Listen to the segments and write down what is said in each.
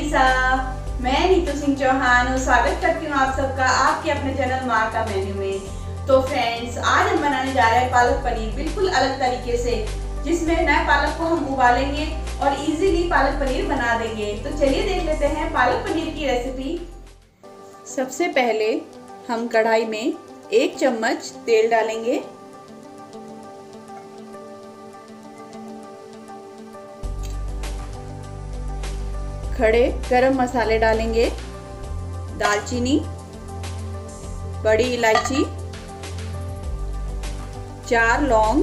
मनीषा। मैं नीतू सिंह चौहान हूँ। स्वागत करती हूँ आप सबका आपके अपने चैनल माँ का मेन्यू में। तो फ्रेंड्स, आज हम बनाने जा रहे हैं पालक पनीर बिल्कुल अलग तरीके से, जिसमें नए पालक को हम उबालेंगे और इजीली पालक पनीर बना देंगे। तो चलिए देख लेते हैं पालक पनीर की रेसिपी। सबसे पहले हम कढ़ाई में 1 चम्मच तेल डालेंगे। खड़े गरम मसाले डालेंगे, दालचीनी, बड़ी इलायची, 4 लौंग,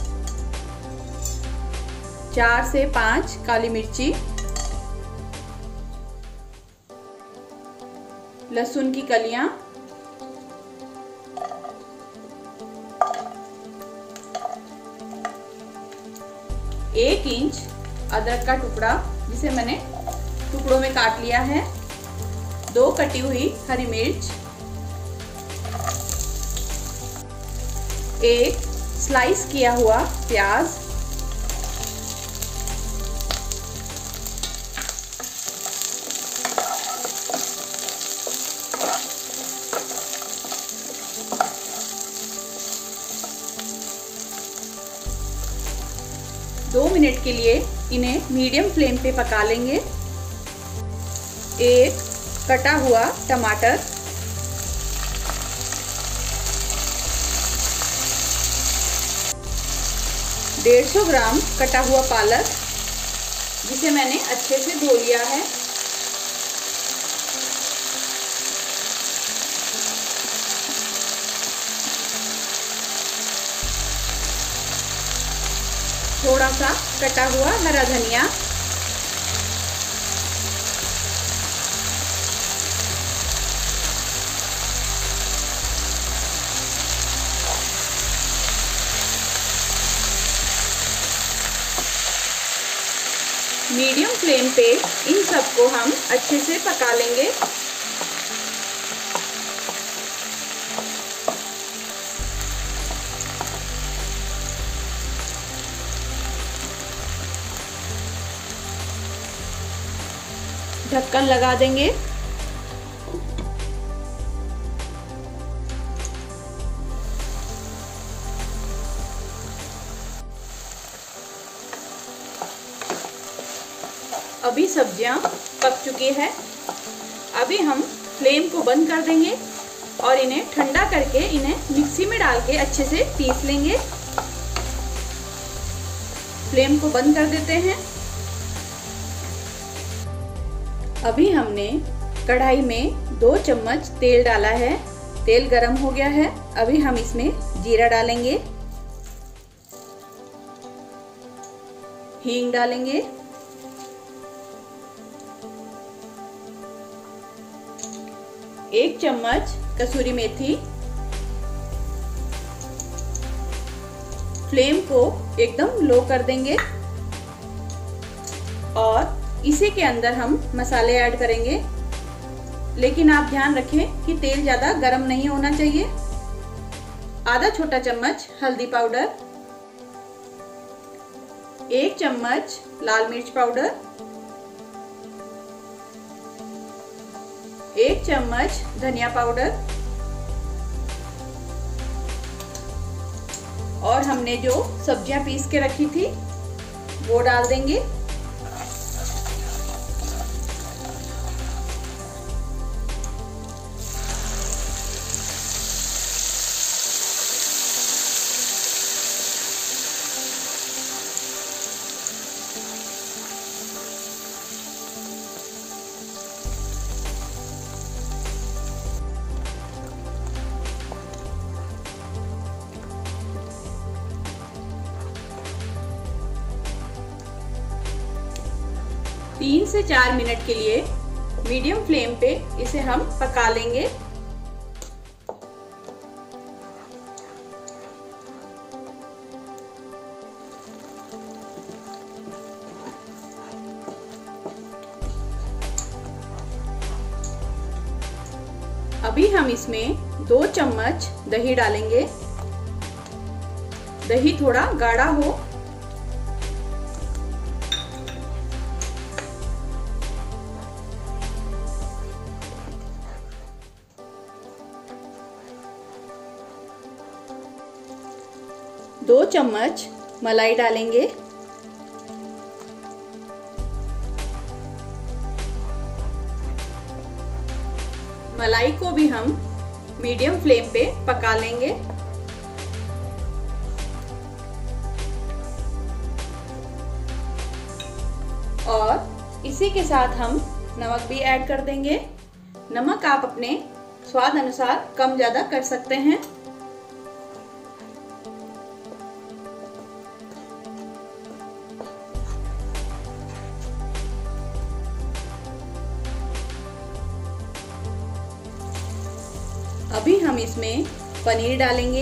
4 से 5 काली मिर्ची, लहसुन की कलियां, एक इंच अदरक का टुकड़ा जिसे मैंने टुकड़ों में काट लिया है, 2 कटी हुई हरी मिर्च, 1 स्लाइस किया हुआ प्याज, दो मिनट के लिए इन्हें मीडियम फ्लेम पे पका लेंगे। 1 कटा हुआ टमाटर, 150 ग्राम कटा हुआ पालक जिसे मैंने अच्छे से धो लिया है, थोड़ा सा कटा हुआ हरा धनिया, मीडियम फ्लेम पे इन सबको हम अच्छे से पका लेंगे। ढक्कन लगा देंगे। अभी सब्जियां पक चुकी है। अभी हम फ्लेम को बंद कर देंगे और इन्हें ठंडा करके इन्हें मिक्सी में डाल के अच्छे से पीस लेंगे। फ्लेम को बंद कर देते हैं। अभी हमने कढ़ाई में 2 चम्मच तेल डाला है। तेल गरम हो गया है। अभी हम इसमें जीरा डालेंगे, हींग डालेंगे, एक चम्मच कसूरी मेथी। फ्लेम को एकदम लो कर देंगे और इसी के अंदर हम मसाले ऐड करेंगे, लेकिन आप ध्यान रखें कि तेल ज़्यादा गर्म नहीं होना चाहिए। आधा छोटा चम्मच हल्दी पाउडर, 1 चम्मच लाल मिर्च पाउडर, 1 चम्मच धनिया पाउडर और हमने जो सब्जियां पीस के रखी थी वो डाल देंगे। तीन से 4 मिनट के लिए मीडियम फ्लेम पे इसे हम पका लेंगे। अभी हम इसमें 2 चम्मच दही डालेंगे। दही थोड़ा गाढ़ा हो। 2 चम्मच मलाई डालेंगे। मलाई को भी हम मीडियम फ्लेम पे पका लेंगे। और इसी के साथ हम नमक भी ऐड कर देंगे। नमक आप अपने स्वाद अनुसार कम ज़्यादा कर सकते हैं। अभी हम इसमें पनीर डालेंगे।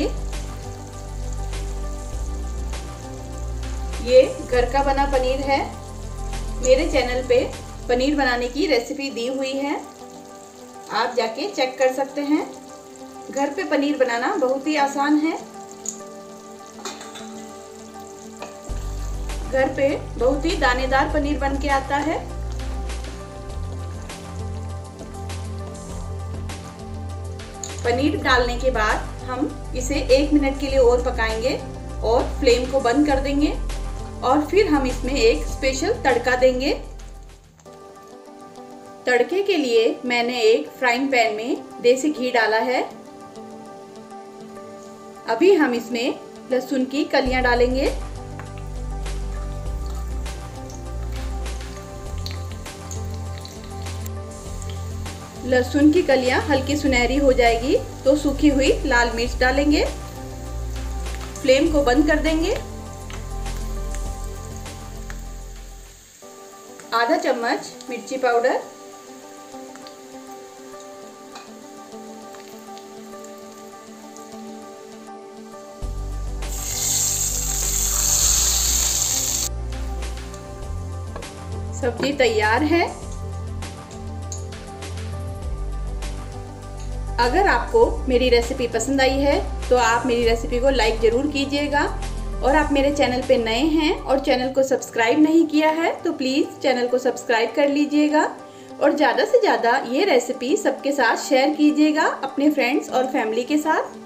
ये घर का बना पनीर है। मेरे चैनल पे पनीर बनाने की रेसिपी दी हुई है, आप जाके चेक कर सकते हैं। घर पे पनीर बनाना बहुत ही आसान है। घर पे बहुत ही दानेदार पनीर बन के आता है। पनीर डालने के बाद हम इसे 1 मिनट के लिए और पकाएंगे और फ्लेम को बंद कर देंगे। और फिर हम इसमें एक स्पेशल तड़का देंगे। तड़के के लिए मैंने एक फ्राइंग पैन में देसी घी डाला है। अभी हम इसमें लहसुन की कलियां डालेंगे। लहसुन की कलियां हल्की सुनहरी हो जाएगी तो सूखी हुई लाल मिर्च डालेंगे। फ्लेम को बंद कर देंगे। आधा चम्मच मिर्ची पाउडर, सब्जी तैयार है। अगर आपको मेरी रेसिपी पसंद आई है तो आप मेरी रेसिपी को लाइक ज़रूर कीजिएगा। और आप मेरे चैनल पे नए हैं और चैनल को सब्सक्राइब नहीं किया है तो प्लीज़ चैनल को सब्सक्राइब कर लीजिएगा। और ज़्यादा से ज़्यादा ये रेसिपी सबके साथ शेयर कीजिएगा, अपने फ्रेंड्स और फैमिली के साथ।